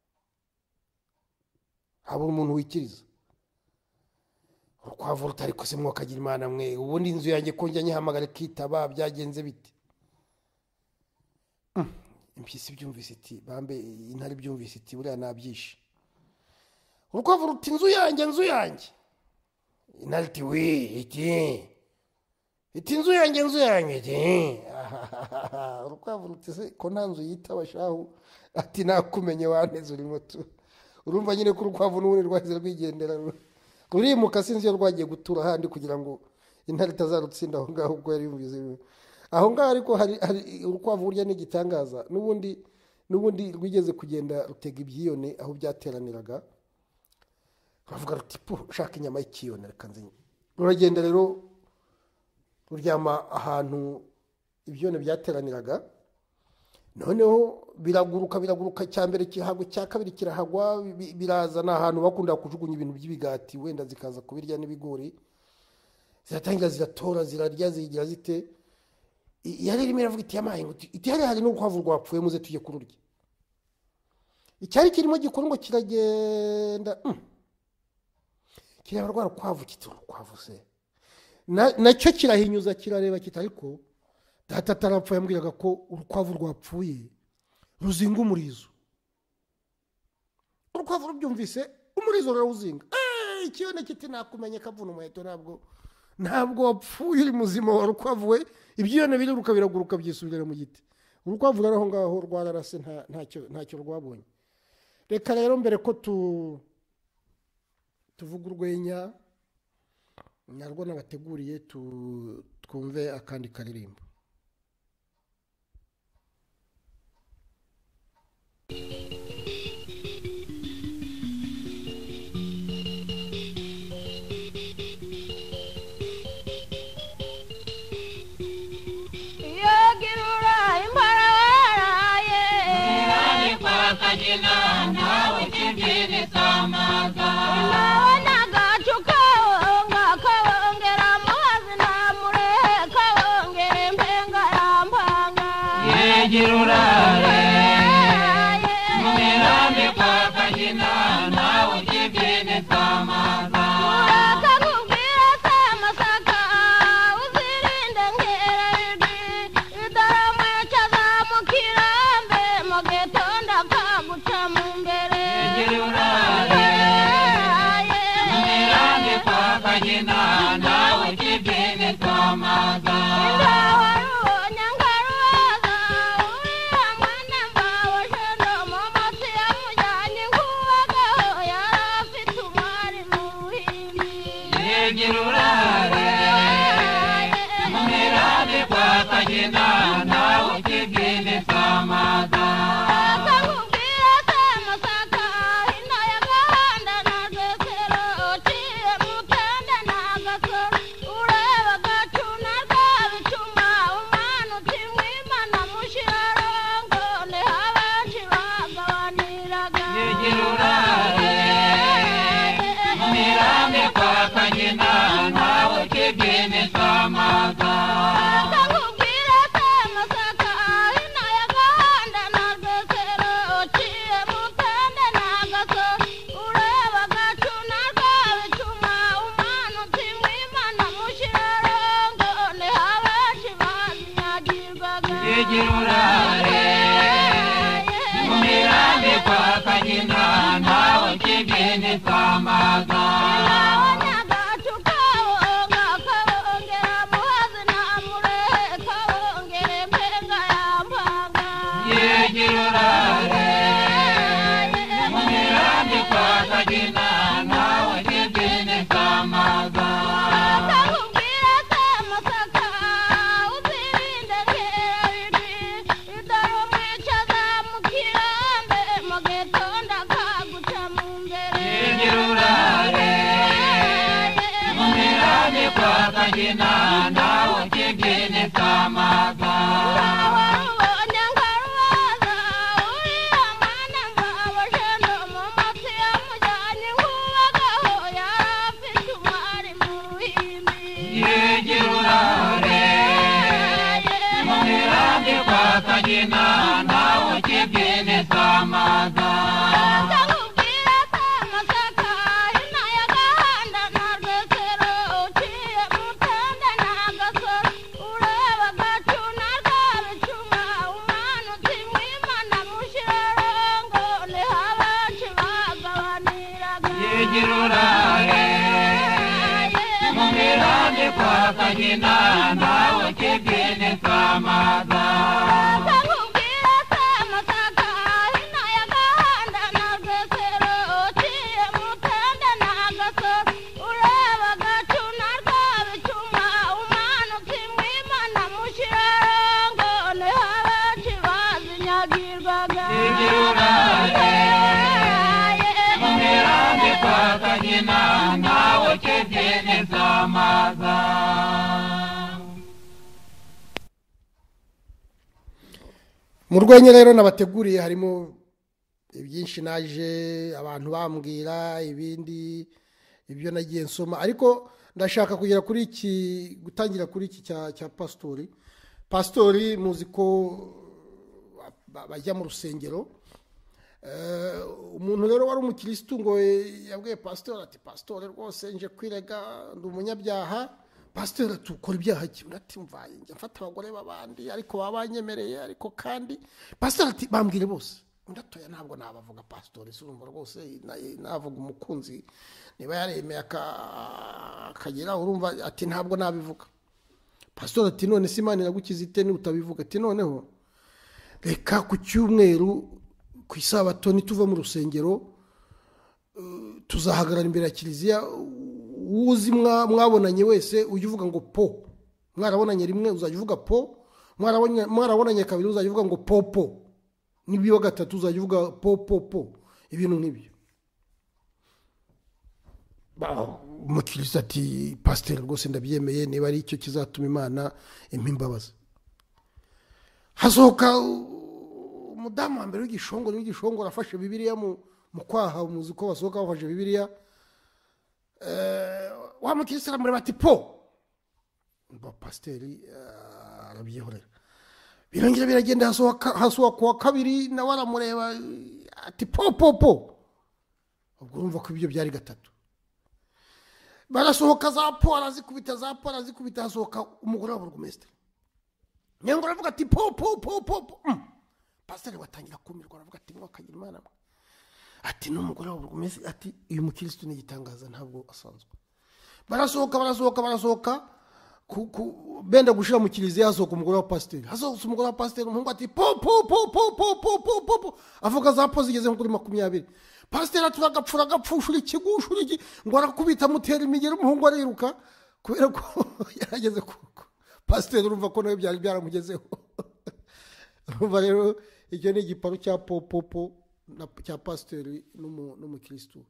Habura umuntu wikiriza. Urukwavu rutari ko se mwokagira Imana mwe, ubundi inzu yanjye ko njya nyihamagara kitaba byagenze bite? impyisi byumvise iti bambe intare byumvise iti buriya nabyishe urukwavu ruti inzu yanjye inzu yanjye intare iti we iti iti inzu yanjye inzu yanjye iti urukwavu ruti se ko nta nzu yitaba shahu ati nakumenye waneze urimo tu urumva nyine ko urukwavu n'ubundi rwahize rwigendera rurimuka sinzi iyo rwagiye gutura handi kugira ngo intare itazarutsinda aho ngaho ubwo yari yumvise aho ngaho ariko hari urukwavu burya n'igitangaza n'ubundi n'ubundi rwigeze kugenda rutega ibyiyone aho byateraniraga bavuga ruti pu ushaka inyama y'ikiyone reka nzi ruragenda rero ruryama ahantu ibyiyone byateraniraga noneho biraguruka biraguruka cyambere kihago cya kabiri kirahagwa biraza na ahantu bakunda kujugunya ibintu by'ibigati wenda zikaza kubirya n'ibigori ziratangira ziratora zirarya zigira zite yari rimwe ravuga iti yamaye ngo iti hari hari n'urukwavu rwapfuye muze tujye kururya icyari kirimo gikorongo kiragenda kiraba rwa rukwavu kiturukwavu se nacyo kirahinyuza kirareba kitariko data tarapfuye ambwiraga ko urukwavu rwapfuye ruzinga umurizo urukwavu rubyumvise umurizo rurawuzinga eh ikiyone kiti nakumenye kavuna umuheto ntabwo ntabwo wapfuye uri muzima wa rukwavu we ibyiyone biruka biraguruka byisubirira mu giti urukwavu rero aho ngaho rwararase nta ntacyo ntacyo rwabonye reka rero mbere ko tu tuvuga urwenya narwo nabateguriye tu twumve akandi karirimbo Ureba gacuna rwabicuma umwana utimwima igirurahe mumiraje kwa kagina nawe kibine twamaza mu rwenya rero nabateguriye harimo ibyinshi naje abantu bambwira ibindi ibyo nagiye nsoma ariko ndashaka kugera kuri iki gutangira kuri iki cya cya pastori pastori muzi ko bajya mu rusengero umuntu rero wari umukristo ngo yabwiye pastori ati pastori rwose nje kwirega ndi umunyabyaha pastori tukora ibyaha ki ati mvaye njye mfata abagore babandi ariko babanyemereye ariko kandi pastori ati bambwire bose ndatoya ntabwo nabavuga pastori surumva rwose navuga umukunzi niba yaremeye akagira urumva ati ntabwo nabivuga pastori ati none se Imana iragukiza ite ni utabivuga ati noneho reka ku cyumweru ku isabato nituva mu rusengero tuzahagarara imbere ya kiliziya uzi mwabonanye wese ujye uvuga ngo po mwarabonanye rimwe uzajya uvuga po mwarabonanye mwarabonanye kabiri uzajya uvuga ngo po po nibiyo gatatu uzajya uvuga po po po ibintu nk'ibyo umukirisitu ati pasiteri rwose ndabyemeye niba ari icyo kizatuma Imana impa imbabazi hasohoka umudamu wa mbere w'igishongoro w'igishongoro afashe bibiliya mu kwaha umuzi ko basohoka bafashe bibiliya wa mukirisitu aramureba ati po mba pasiteri arabyihorera birongera biragenda hasohoka kuwa kabiri nawe aramureba ati po po po ubwo urumva ko ibyo byari gatatu barasohoka za po arazikubita za po arazikubita hasohoka umugore wa burugumesitiri nyangwa aravuga ati po po po po pasiteri watangira kumirwa aravuga ati mwakagira Imana ati n'umugore wa burugumesitiri ati uyu mukirisitu ni igitangaza ntabwo asanzwe barasohoka barasohoka barasohoka benda gushira mu kiliziya hasohoka umugore wa pasiteri hasohoka umugore wa pasiteri umuhungu ati po po po po po po po po avuga za po zigeze kuri makumyabiri pasiteri aturagapfura gapfushura ikigushura iki ngo arakubita mutera imigero umuhungu ariruka kubera ko yarageze kuko pasiteri urumva ko nawe byari byaramugezeho urumva rero icyo ni igiparu cya po po po cya pasiteri n'umukirisitu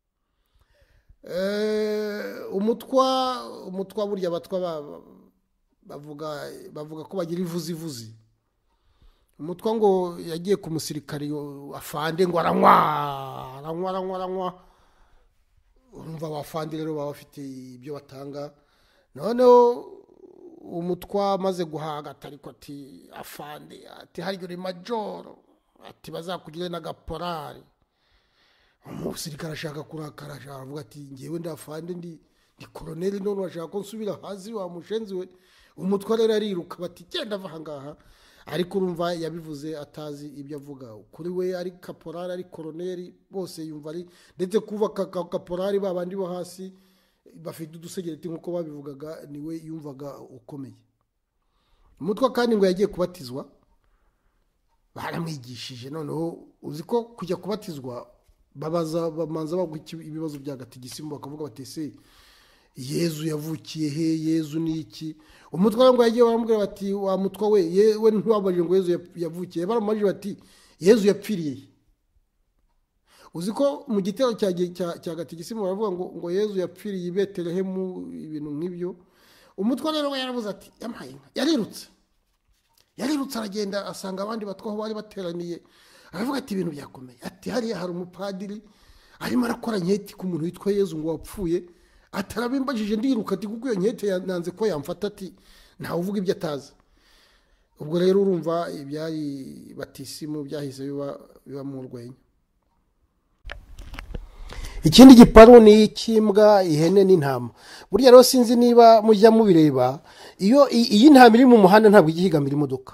umutwa umutwa burya abatwa bavuga bavuga ko bagira ivuzi ivuzi umutwa ngo yagiye ku musirikari afande ngo aranywa aranywa aranywa aranywa urumva abafande rero baba bafite ibyo batanga noneho umutwa maze guhaga ariko ati afande ati haryo majoro ati bazakugire na gaporari umusirikare ashaka kurakara avuga ati ngewe ndafande ndi ndi koloneli none washaka ko nsubira hasi wa mushenzi we umutwa rero ariruka bati genda va hangaha ariko urumva yabivuze atazi ibyo avuga kuri we ari kaporari ari koloneli bose yumva ari ndetse kuva kaporari babandi bo hasi bafite udusegereti nkuko babivugaga niwe yumvaga ukomeye umutwa kandi ngo yagiye kubatizwa baramwigishije noneho uzi ko kujya kubatizwa babaza bamanza bagwa ibibazo bya gatigisimbo bakavuga batese Yezu yavukiye he Yezu ni iki umutwa ngo yagiye baramubwira bati wa mutwa we yewe ntwabaje ngo Yezu yavukiye baramubajije bati Yezu yapfiriye uzi ko mu gitero cya cya gatigisimbo baravuga ngo ngo Yezu yapfiriye i Betelehemu ibintu nk'ibyo umutwa rero yaravuze ati yamaye inka yarirutse yarirutse aragenda asanga abandi batwaho bari bateraniye aravuga ati ibintu byakomeye ati hariya hari umupadiri arimo arakora nketi ku muntu witwa Yezu ngo wapfuye atarabimbajije ndiruka ati kuko iyo nkete yananze ko yamfata ati ntawe uvuga ibyo atazi ubwo rero urumva ibyari batisimu byahise biba biba mu rwenya ikindi giparu ni ikimbwa ihene n'intama burya rero sinzi niba mujya mubireba iyo iyi ntama iri mu muhanda ntabwo igihigamira imodoka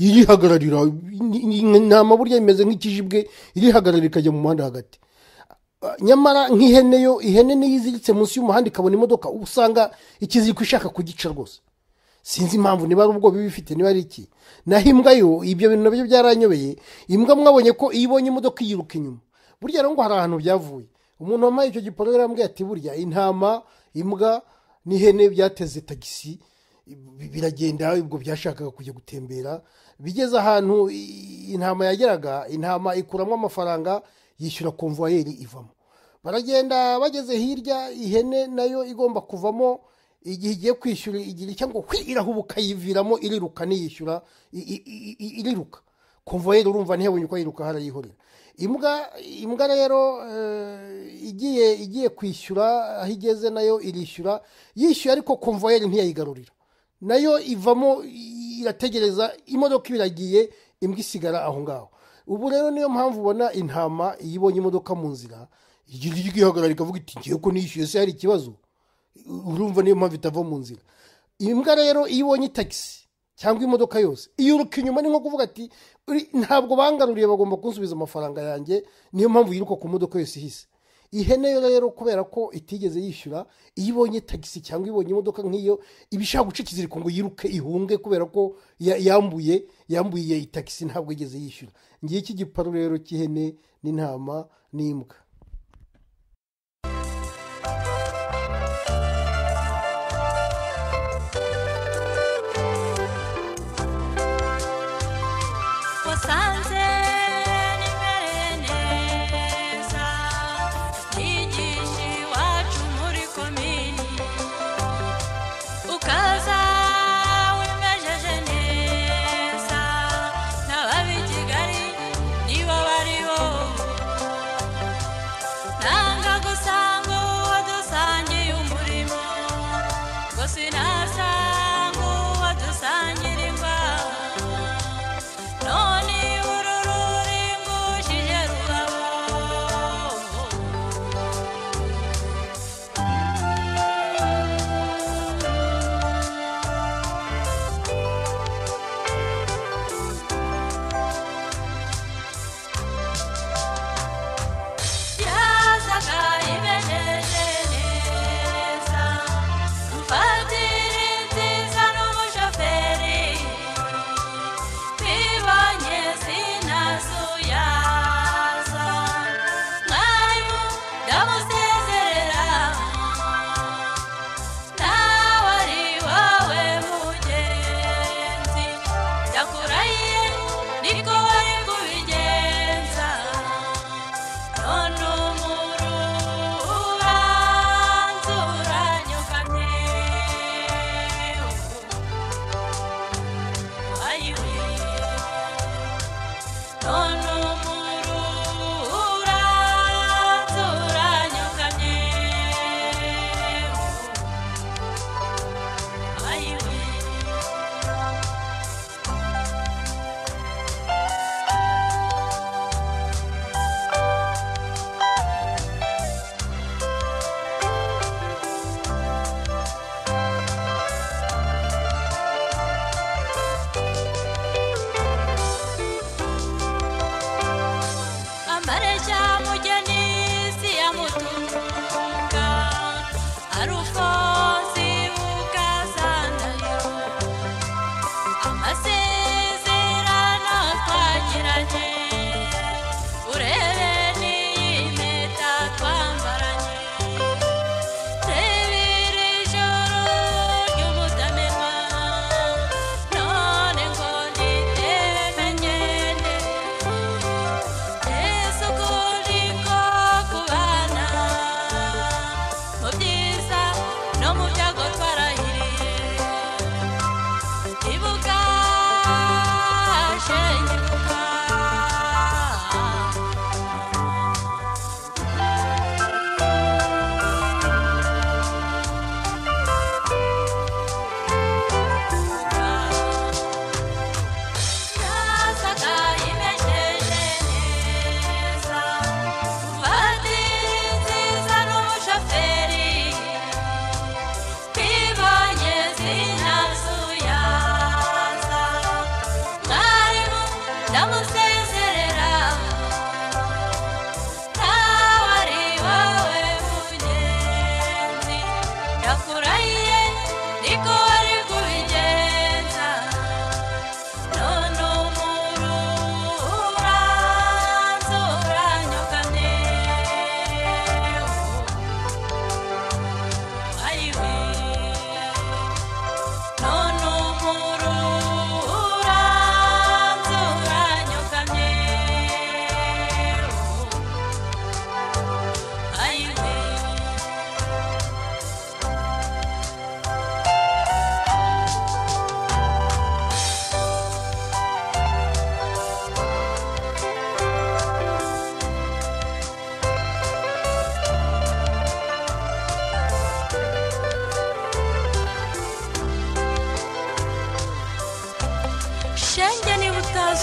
irihagararira intama burya imeze nk'ikijibwe irihagararira ikajya mu muhanda hagati nyamara nk'ihene yo ihene niyo iziritse munsi y'umuhanda ikabona imodoka usanga ikiziriko ishaka kugica rwose. Sinzi impamvu niba ari ubwo bibifite niba ari iki. Naho imbwa yo ibyo bintu nabyo byaranyobeye. Imbwa mwabonye ko ibonye imodoka yiruka inyuma. Burya rero ngo hari ahantu byavuye. Umuntu wamaye icyo giporogaramu yambwiye ati burya intama, imbwa n'ihene byateze tagisi biragenda ubwo byashakaga kujya gutembera. Bigeze ahantu intama yageraga, intama ikuramo amafaranga yishyura konvoyeri ivamo. Baragenda bageze hirya, ihene nayo igomba kuvamo igihe igiye kwishyura igira cyangwa kwirahubuka yiviramo iriruka niyishyura iriruka. Konvoyeri urumva ntiyabonye uko yiruka harayihorera. Imbwa imbwa rero igiye igiye kwishyura aho igeze nayo irishyura yishyuye ariko konvoyeri ntiyayigarurira. Nayo ivamo irategereza imodoka ibiragiye imbwa isigara aho ngaho. Ubu rero niyo mpamvu ubona intama yibonye imodoka mu nzira igira igihagarara ikavuga iti ngiye ko nishyuye se hari ikibazo. Urumva niyo mpamvu itava mu nzira. Imbwa rero ibonye taxi cyangwa imodoka yose iyiruka inyuma ni nko kuvuga ati ntabwo bangaruriye bagomba kunsubiza amafaranga yanjye. Niyo mpamvu yiruka ku modoka yose ihise. Ihene yo rero kubera ko itigeze yishyura ibonye taxi cyangwa ibonye imodoka nk'iyo ibishaka guca ikiziriko ngo yiruke ihunge kubera ko yambuye yambuye taxi ntabwo igeze yishyura. Ngiye iki giparu rero cy'ihene n'intama n'imbwa.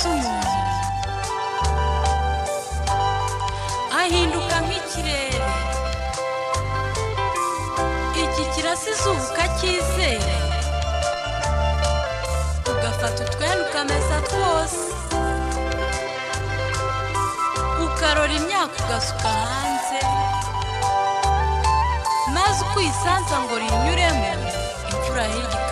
asa umuntu ahinduka nk'ikirere iki kirasa izuba ukacyizera ugafata utwenda ukamesa twose ukarora imyaka ugasuka hanze maze ukwisanza ngo rinyuremo imvura hirya